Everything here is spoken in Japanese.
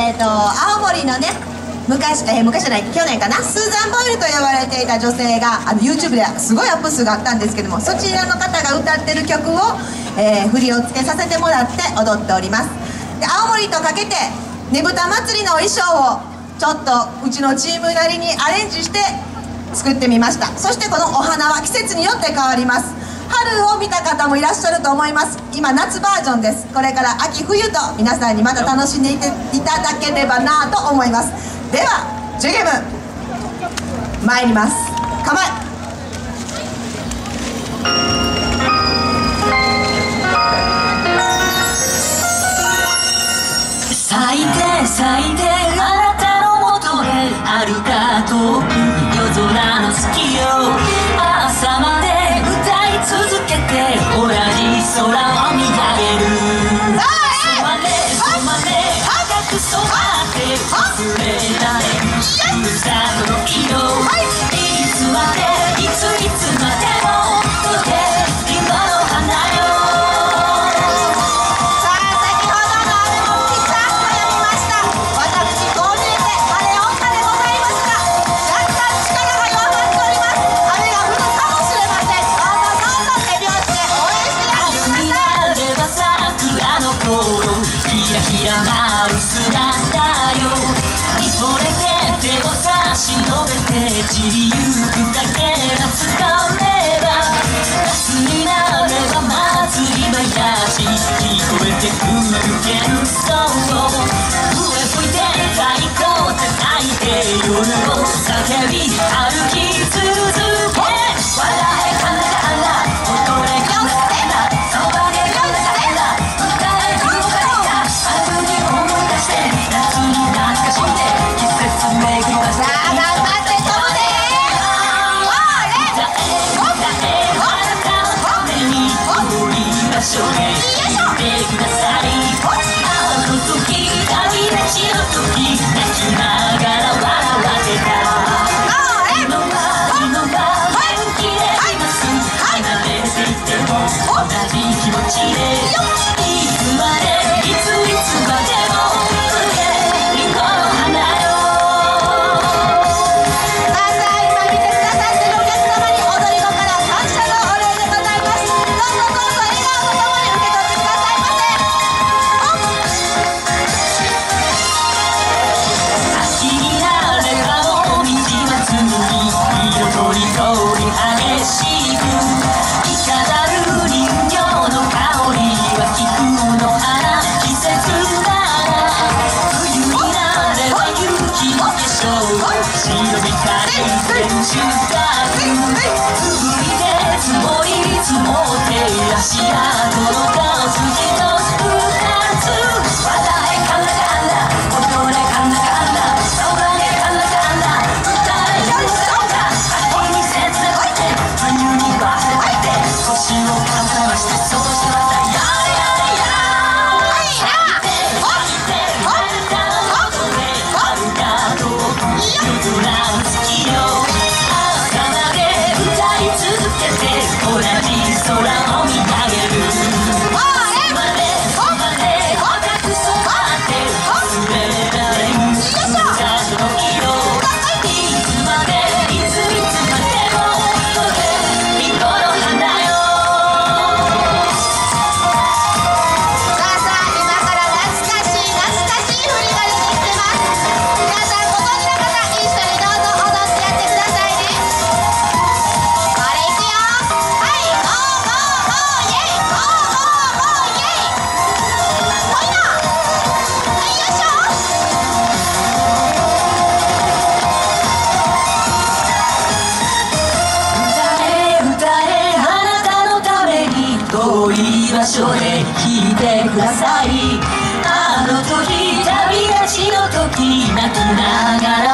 青森のね、昔じゃない、去年かな、スーザン・ボイルと呼ばれていた女性がYouTube ですごいアップ数があったんですけども、そちらの方が歌ってる曲を、振りをつけさせてもらって踊っております。で、青森とかけてねぶた祭りの衣装をちょっとうちのチームなりにアレンジして作ってみました。そしてこのお花は季節によって変わります。春を見た方もいらっしゃると思います。今夏バージョンです。これから秋冬と皆さんにまた楽しんでいただければなと思います。ではジュゲム参ります。構え。 咲いて咲いてあなたのもとへ歩か遠く夜空の月よ、朝まで歌い続けて同じ空を見上げる。染まれ染まれ赤く染まって忘れられるふるさとの色、いつまでいつまでも届け今の花よ。ひらひら舞う姿よ、見とれて手を差し伸べて散りゆくだけがつかめば、夏になれば祭りはやし聞こえてくるけど、そう笛吹いて太鼓叩いて夜を叫び歩き続け、笑えかなかな踊れかなかな騒げかなかな歌えるのかな、春に思い出して夏に懐かしんで季節巡りました。さあ頑張って飛ぶで歌えあなたのために遠い場所で聴いてください。あの時旅立ちの時泣きながら笑わせた今は元気でいます。離れていても同じ気持ちでいつまでいつまでも届けリンゴの花よ。 さあ今見てくださってるお客様に踊り子から感謝のお礼でございます。どうぞどうぞ笑顔とともに受け取ってくださいませ。 秋になればもみじ祭り彩りとり激しくいかなる人形の香りは菊の花季節だな、冬になれば雪の化粧白光天守閣続いて積もり積もって足跡の数一つ二つ、笑えかなかな踊れかなかな騒げかなかな歌えるのかな、秋に切なくて冬に忘れて腰をかさましてそうしてまたやれやれや咲いて咲いてあなたのもとで遥か遠く夜空の月よ、朝まで歌い続けて同じ空を見上げる。染まれ染まれ赤く染まって忘れられるふるさとの色、いつまでいつまでも届けリンゴの花よ。 さあさあ今から懐かしい振りが出てきてます。皆さんご存知の方一緒にどうぞ踊ってやってくださいね。これいくよ。はいゴーゴーゴーイェイゴーゴーゴーイェイほいなはいよいしょ。 歌え歌えあなたのために遠い場所で聴いてください。あの時旅立ちの時泣きながら